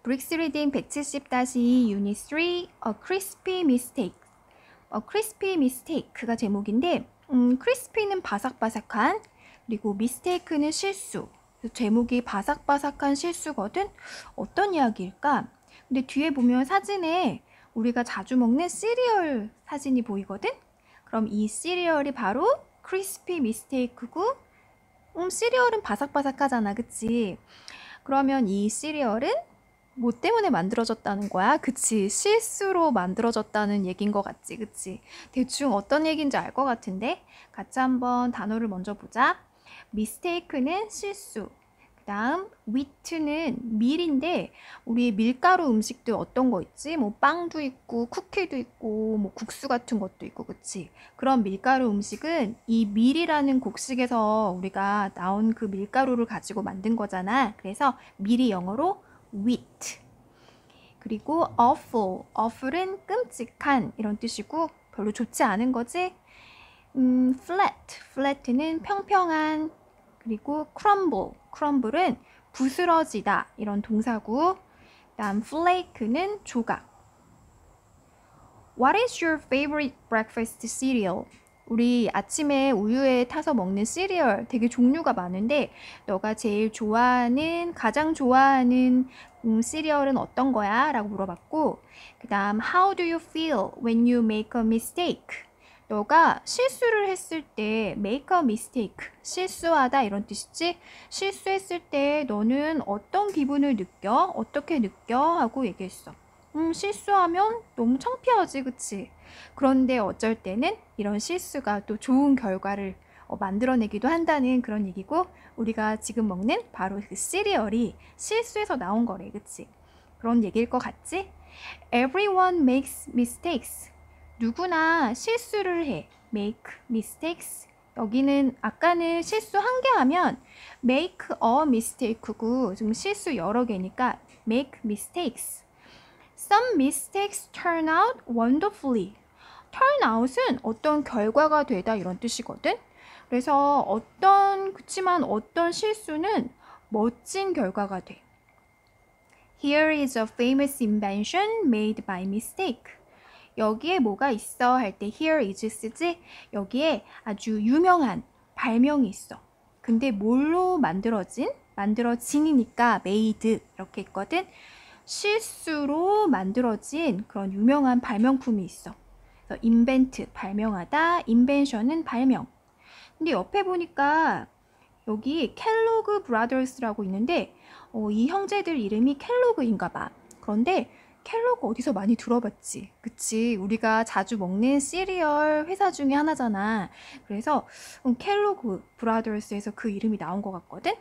브릭스 리딩 170-2 유닛 3 A crispy mistake. A crispy mistake가 제목인데 crispy는 바삭바삭한, 그리고 mistake는 실수. 제목이 바삭바삭한 실수거든. 어떤 이야기일까? 근데 뒤에 보면 사진에 우리가 자주 먹는 시리얼 사진이 보이거든. 그럼 이 시리얼이 바로 crispy mistake고, 시리얼은 바삭바삭하잖아, 그치? 그러면 이 시리얼은 뭐 때문에 만들어졌다는 거야? 그치, 실수로 만들어졌다는 얘기인 것 같지, 그치? 대충 어떤 얘기인지 알 것 같은데? 같이 한번 단어를 먼저 보자. mistake는 실수, 그 다음 wheat는 밀인데, 우리 밀가루 음식도 어떤 거 있지? 뭐 빵도 있고 쿠키도 있고 뭐 국수 같은 것도 있고, 그치? 그런 밀가루 음식은 이 밀이라는 곡식에서 우리가 나온 그 밀가루를 가지고 만든 거잖아. 그래서 밀이 영어로 wheat. 그리고 awful은 끔찍한 이런 뜻이고 별로 좋지 않은 거지. flat는 평평한. 그리고 crumble은 부스러지다 이런 동사고, 다음 flake는 조각. What is your favorite breakfast cereal? 우리 아침에 우유에 타서 먹는 시리얼 되게 종류가 많은데, 너가 제일 좋아하는, 가장 좋아하는 시리얼은 어떤 거야? 라고 물어봤고, 그 다음 How do you feel when you make a mistake? 너가 실수를 했을 때 make a mistake, 실수하다 이런 뜻이지? 실수했을 때 너는 어떤 기분을 느껴? 어떻게 느껴? 하고 얘기했어. 실수하면 너무 창피하지, 그치? 그런데 어쩔 때는 이런 실수가 또 좋은 결과를 만들어내기도 한다는 그런 얘기고, 우리가 지금 먹는 바로 그 시리얼이 실수에서 나온 거래, 그치? 그런 얘기일 것 같지? Everyone makes mistakes. 누구나 실수를 해. make mistakes. 여기는 아까는 실수 한 개 하면 make a mistake고, 지금 실수 여러 개니까 make mistakes. Some mistakes turn out wonderfully. turn out은 어떤 결과가 되다 이런 뜻이거든. 그래서 그치만 어떤 실수는 멋진 결과가 돼. Here is a famous invention made by mistake. 여기에 뭐가 있어 할 때 here is 쓰지? 여기에 아주 유명한 발명이 있어. 근데 뭘로 만들어진이니까 made 이렇게 있거든. 실수로 만들어진 그런 유명한 발명품이 있어. 그래서 invent, 발명하다, invention은 발명. 근데 옆에 보니까 여기 켈로그 브라더스라고 있는데 이 형제들 이름이 켈로그인가 봐. 그런데 켈로그 어디서 많이 들어봤지? 그치? 우리가 자주 먹는 시리얼 회사 중에 하나잖아. 그래서 켈로그 브라더스에서 그 이름이 나온 것 같거든?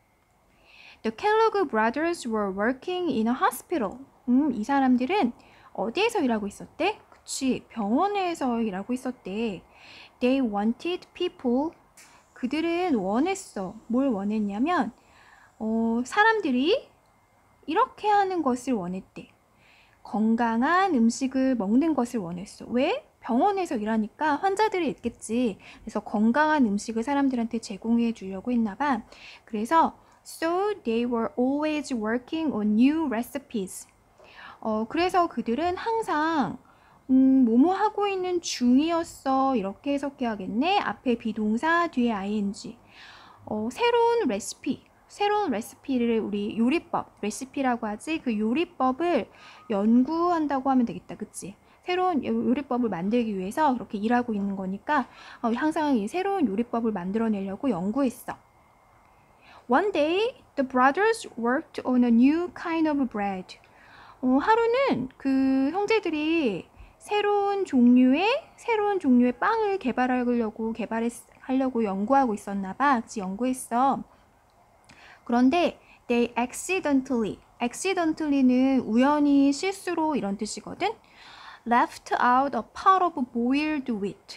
The Kellogg brothers were working in a hospital. 이 사람들은 어디에서 일하고 있었대? 그치, 병원에서 일하고 있었대. They wanted people. 그들은 원했어. 뭘 원했냐면 사람들이 이렇게 하는 것을 원했대. 건강한 음식을 먹는 것을 원했어. 왜? 병원에서 일하니까 환자들이 있겠지. 그래서 건강한 음식을 사람들한테 제공해 주려고 했나 봐. 그래서 So they were always working on new recipes. 그래서 그들은 항상 뭐뭐 하고 있는 중이었어. 이렇게 해석해야겠네. 앞에 비동사, 뒤에 ing. 새로운 레시피를 우리 요리법, 레시피라고 하지. 그 요리법을 연구한다고 하면 되겠다. 그치? 새로운 요리법을 만들기 위해서 그렇게 일하고 있는 거니까 항상 이 새로운 요리법을 만들어내려고 연구했어. One day, the brothers worked on a new kind of bread. 하루는 그 형제들이 새로운 종류의 빵을 개발하려고 연구하고 있었나 봐. 같이 연구했어. 그런데 they accidentally는 우연히 실수로 이런 뜻이거든. left out a pot of boiled wheat.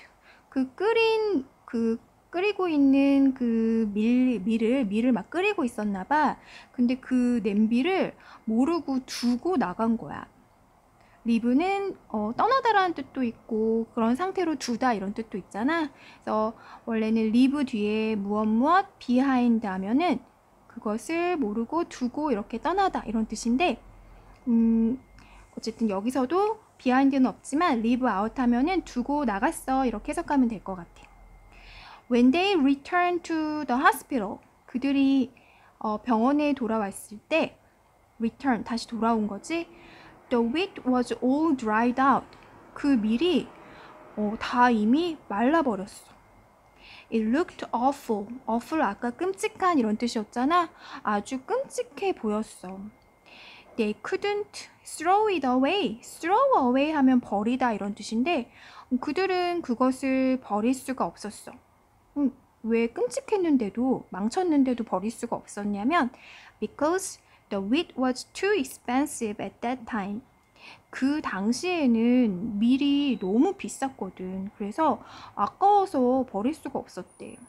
끓이고 있는 그 밀을 막 끓이고 있었나 봐. 근데 그 냄비를 모르고 두고 나간 거야. 리브는 떠나다라는 뜻도 있고 그런 상태로 두다 이런 뜻도 있잖아. 그래서 원래는 리브 뒤에 무엇 behind 하면은 그것을 모르고 두고 이렇게 떠나다 이런 뜻인데, 어쨌든 여기서도 behind는 없지만 leave out 하면은 두고 나갔어 이렇게 해석하면 될 것 같아. When they returned to the hospital, 그들이 병원에 돌아왔을 때 return, 다시 돌아온 거지. The wheat was all dried out. 그 밀이 다 이미 말라버렸어. It looked awful. awful 아까 끔찍한 이런 뜻이었잖아. 아주 끔찍해 보였어. They couldn't throw it away. throw away 하면 버리다 이런 뜻인데 그들은 그것을 버릴 수가 없었어. 왜 끔찍했는데도 망쳤는데도 버릴 수가 없었냐면 because the wheat was too expensive at that time. 그 당시에는 밀이 너무 비쌌거든. 그래서 아까워서 버릴 수가 없었대.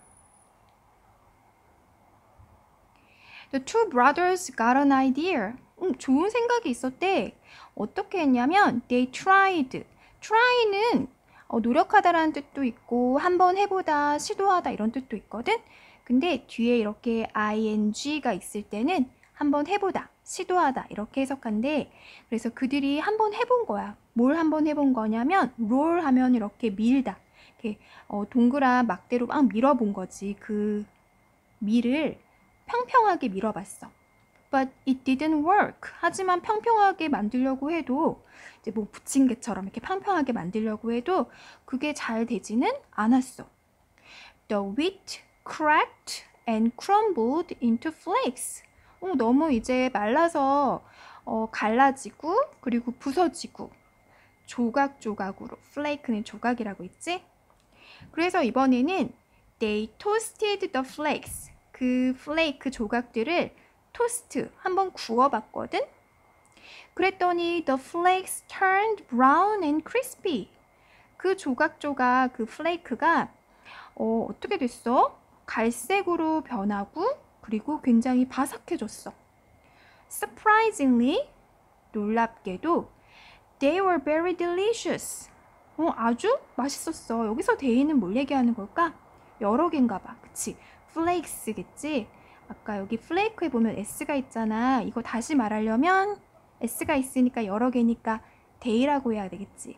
The two brothers got an idea. 좋은 생각이 있었대. 어떻게 했냐면 they tried. try는 노력하다라는 뜻도 있고 한번 해보다, 시도하다 이런 뜻도 있거든. 근데 뒤에 이렇게 ing가 있을 때는 한번 해보다, 시도하다 이렇게 해석한대. 그래서 그들이 한번 해본 거야. 뭘 한번 해본 거냐면 roll 하면 이렇게 밀다. 이렇게 동그란 막대로 막 밀어본 거지. 그 밀을 평평하게 밀어봤어. But it didn't work. 하지만 평평하게 만들려고 해도 이제 뭐 부침개처럼 이렇게 평평하게 만들려고 해도 그게 잘 되지는 않았어. The wheat cracked and crumbled into flakes. 너무 이제 말라서 갈라지고 그리고 부서지고 조각조각으로. flake는 조각이라고 했지? 그래서 이번에는 they toasted the flakes. 그 플레이크 조각들을 토스트 한번 구워봤거든. 그랬더니 the flakes turned brown and crispy. 그 조각조각 그 플레이크가 어떻게 됐어? 갈색으로 변하고 그리고 굉장히 바삭해졌어. Surprisingly, 놀랍게도 they were very delicious. 아주 맛있었어. 여기서 they는 뭘 얘기하는 걸까? 여러 개인가 봐. 그치? 플레이크스겠지? 아까 여기 플레이크에 보면 S가 있잖아. 이거 다시 말하려면 S가 있으니까 여러 개니까 they라고 해야 되겠지.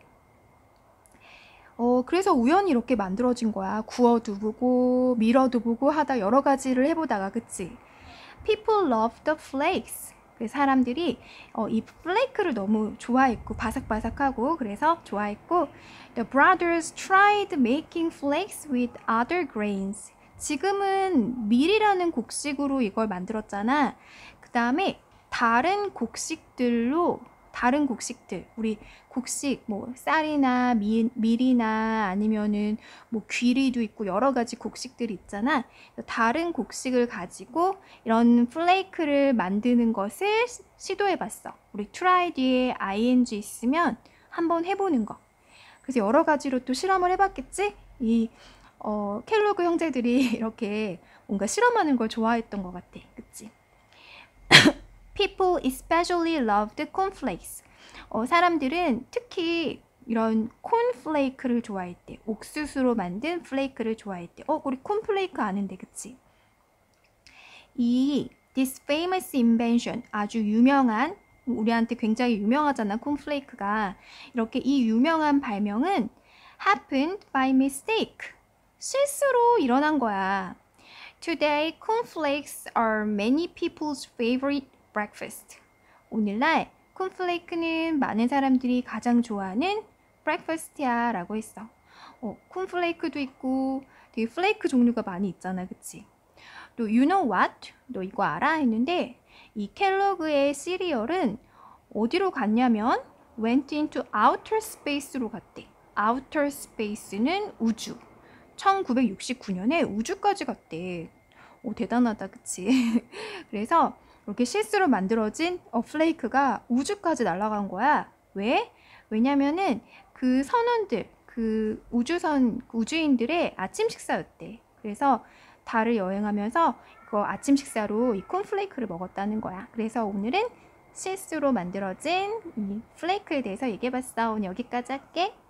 그래서 우연히 이렇게 만들어진 거야. 구워도 보고 밀어도 보고 하다 여러 가지를 해보다가 그치? People love the flakes. 그래서 사람들이 이 플레이크를 너무 좋아했고 바삭바삭하고 그래서 좋아했고 The brothers tried making flakes with other grains. 지금은 밀이라는 곡식으로 이걸 만들었잖아. 그 다음에 다른 곡식들, 우리 곡식, 뭐 쌀이나 밀이나 아니면은 뭐 귀리도 있고 여러 가지 곡식들이 있잖아. 다른 곡식을 가지고 이런 플레이크를 만드는 것을 시도해봤어. 우리 try 뒤에 ing 있으면 한번 해보는 거. 그래서 여러 가지로 또 실험을 해봤겠지? 켈로그 형제들이 이렇게 뭔가 실험하는 걸 좋아했던 것 같아. 그치? People especially loved cornflakes. 사람들은 특히 이런 콘플레이크를 좋아했대. 옥수수로 만든 플레이크를 좋아했대. 우리 콘플레이크 아는데, 그치? This famous invention, 아주 유명한, 우리한테 굉장히 유명하잖아, 콘플레이크가. 이렇게 이 유명한 발명은 happened by mistake. 실수로 일어난 거야. Today, cornflakes are many people's favorite breakfast. 오늘날 콘플레이크는 많은 사람들이 가장 좋아하는 breakfast야 라고 했어. 콘플레이크도 있고 되게 플레이크 종류가 많이 있잖아. 그치? 또 you know what? 너 이거 알아? 했는데 이 켈로그의 시리얼은 어디로 갔냐면 went into outer space로 갔대. outer space는 우주. 1969년에 우주까지 갔대. 대단하다, 그치? 그래서 이렇게 실수로 만들어진 플레이크가 우주까지 날아간 거야. 왜? 왜냐면은 그 선원들, 그 우주인들의 아침 식사였대. 그래서 달을 여행하면서 이거 아침 식사로 이 콘플레이크를 먹었다는 거야. 그래서 오늘은 실수로 만들어진 이 플레이크에 대해서 얘기해봤어. 오늘 여기까지 할게.